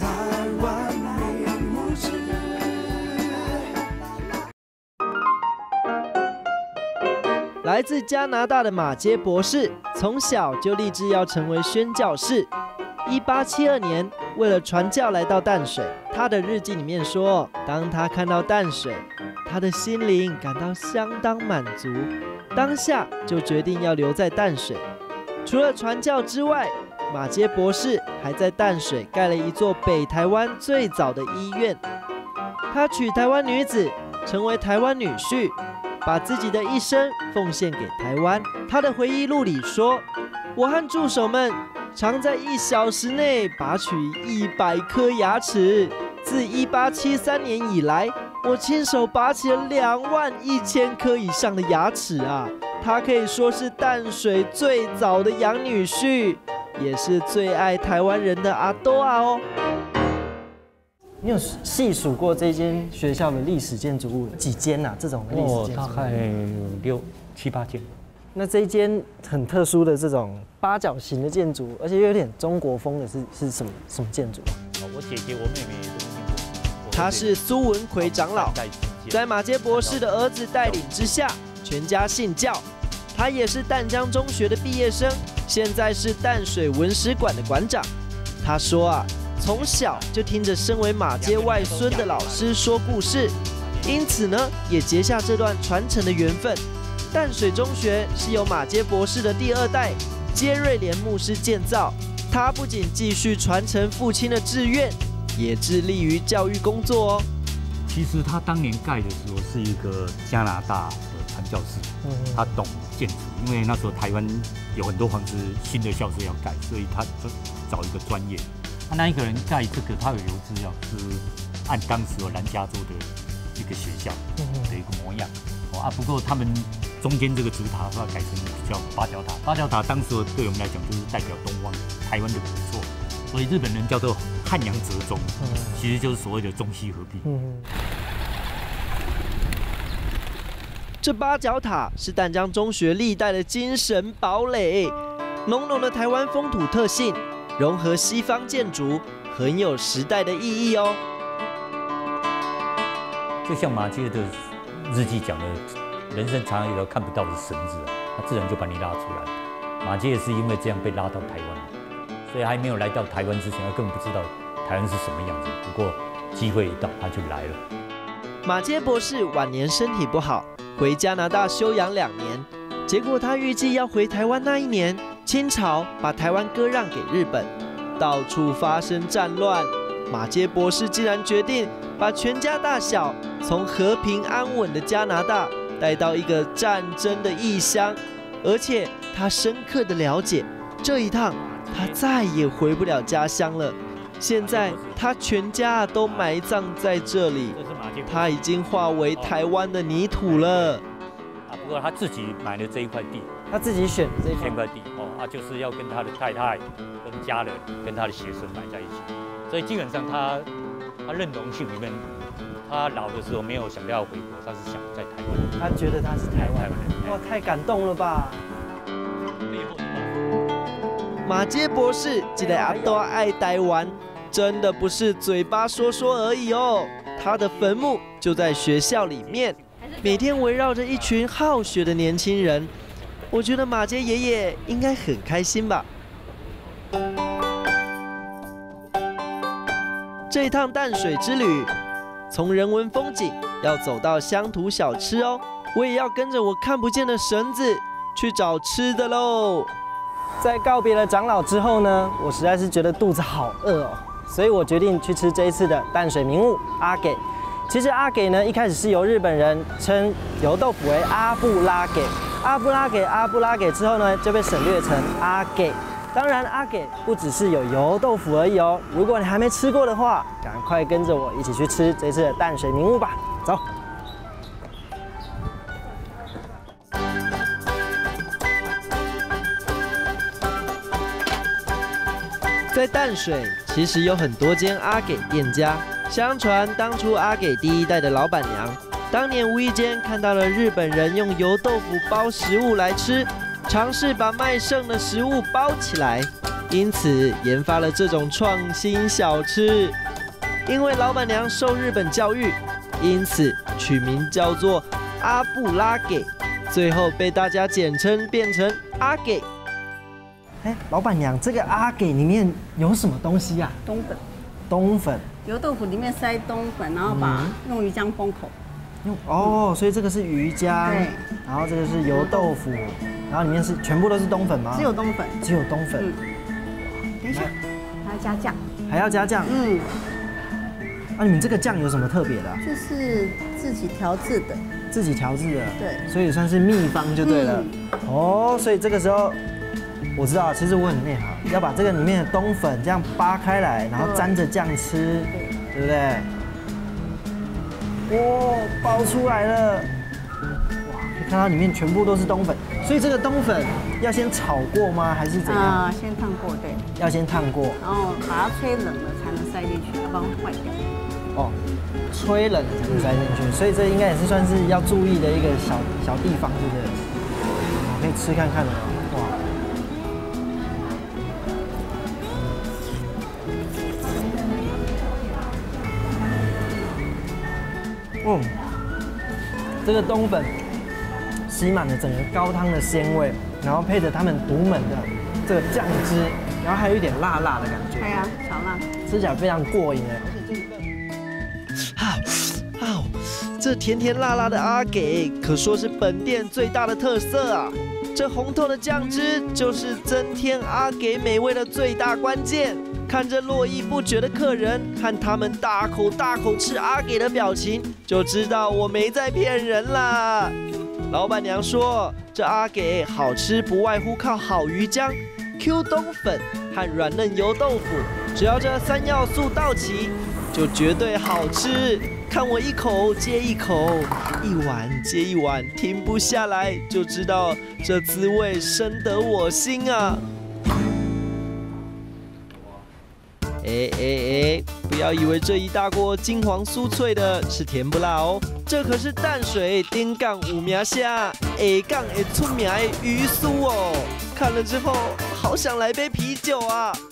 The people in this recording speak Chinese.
台湾名物志。 来自加拿大的马街博士，从小就立志要成为宣教士。1872年，为了传教来到淡水。他的日记里面说，当他看到淡水，他的心灵感到相当满足，当下就决定要留在淡水。除了传教之外，马街博士还在淡水盖了一座北台湾最早的医院。他娶台湾女子，成为台湾女婿，把自己的一生奉献给台湾。他的回忆录里说，我和助手们常在1小时内拔取100颗牙齿。自1873年以来，我亲手拔起了21000颗以上的牙齿啊！他可以说是淡水最早的洋女婿，也是最爱台湾人的阿多啊哦。你有细数过这间学校的历史建筑物几间啊？这种历史建筑物大概有6、7、8间。 那这一间很特殊的这种八角形的建筑，而且又有点中国风的是什么建筑？ 我姐姐、我妹妹都念过。 他是苏文奎长老，在马街博士的儿子带领之下，全家信教。他也是淡江中学的毕业生，现在是淡水文史馆的馆长。他说啊，从小就听着身为马街外孙的老师说故事，因此呢，也结下这段传承的缘分。淡水中学是由马街博士的第2代接瑞莲牧师建造，他不仅继续传承父亲的志愿，也致力于教育工作哦。 其实他当年盖的时候是一个加拿大的传教士，他懂建筑，因为那时候台湾有很多房子新的校舍要盖，所以他就找一个专业。他那一个人盖这个，他有留资料是按当时有南加州的一个学校的一个模样。不过他们中间这个主塔把它改成比较八角塔。八角塔当时对我们来讲就是代表东方台湾的古厝，所以日本人叫做汉阳折中，其实就是所谓的中西合璧。 这八角塔是淡江中学历代的精神堡垒，浓浓的台湾风土特性，融合西方建筑，很有时代的意义哦。 就像马街的日记讲的，人生常常有条看不到的绳子，它自然就把你拉出来。马街也是因为这样被拉到台湾，所以还没有来到台湾之前，他根本不知道台湾是什么样子。不过机会一到，他就来了。 马街博士晚年身体不好，回加拿大休养2年。结果他预计要回台湾那一年，清朝把台湾割让给日本，到处发生战乱。马街博士竟然决定把全家大小从和平安稳的加拿大带到一个战争的异乡，而且他深刻的了解，这一趟他再也回不了家乡了。现在他全家都埋葬在这里，他已经化为台湾的泥土了。 不过他自己买了这一块地， 他自己选这块地就是要跟他的太太、跟家人、跟他的学生埋在一起。所以基本上他认同性里面，他老的时候没有想要回国，他是想在台湾。 他觉得他是台湾人，哇，太感动了吧！马街博士记得阿多爱台湾，真的不是嘴巴说说而已哦。他的坟墓就在学校里面，每天围绕着一群好学的年轻人。我觉得马街爷爷应该很开心吧。这一趟淡水之旅，从人文风景要走到乡土小吃哦，我也要跟着我看不见的绳子去找吃的喽。在告别了长老之后呢，我实在是觉得肚子好饿哦，所以我决定去吃这一次的淡水名物阿给。其实阿给呢，一开始是由日本人称油豆腐为阿布拉给，阿布拉给之后呢，就被省略成阿给。当然，阿给不只是有油豆腐而已哦。如果你还没吃过的话，赶快跟着我一起去吃这次的淡水名物吧。走。在淡水其实有很多间阿给店家，相传当初阿给第1代的老板娘，当年无意间看到了日本人用油豆腐包食物来吃。尝试把卖剩的食物包起来， 因此研发了这种创新小吃。因为老板娘受日本教育，因此取名叫做阿布拉给，最后被大家简称变成阿给。哎，老板娘，这个阿给里面有什么东西呀？ 冬粉， 冬粉， 油豆腐里面塞冬粉，然后用鱼浆封口。 哦，所以这个是鱼浆， 对， 然后这个是油豆腐，然后里面是全部都是冬粉吗？ 只有冬粉， 只有冬粉。 等一下，还要加酱。 还要加酱？啊，你们这个酱有什么特别的？ 这是自己调制的。 自己调制的， 对， 所以算是秘方就对了。哦，所以这个时候我知道，其实我很内行，要把这个里面的冬粉这样扒开来，然后沾着酱吃，对不对？哇，爆出来了！哇，可以看到里面全部都是冬粉，所以这个冬粉要先炒过吗？还是怎样？ 先烫过，对。 要先烫过， 然后把它吹冷了才能塞进去，要不然会坏掉。 哦，吹冷才能塞进去，所以这应该也是算是要注意的一个小地方，对不对？可以吃看看的哦，哇！这个冬粉吸满了整个高汤的鲜味，然后配着他们独门的这个酱汁，然后还有一点辣辣的感觉。 对啊，小辣， 吃起来非常过瘾哎。这甜甜辣辣的阿给可说是本店最大的特色啊！这红透的酱汁就是增添阿给美味的最大关键。看着络绎不绝的客人和他们大口大口吃阿给的表情，就知道我没在骗人啦。老板娘说，这阿给好吃不外乎靠好鱼浆、Q 冬粉和软嫩油豆腐，只要这3要素到齐，就绝对好吃。看我一口接一口，一碗接一碗，停不下来，就知道这滋味深得我心啊！不要以为这一大锅金黄酥脆的是甜不辣哦，这可是淡水顶港有名下，下港会出名的鱼酥哦。看了之后，好想来杯啤酒啊！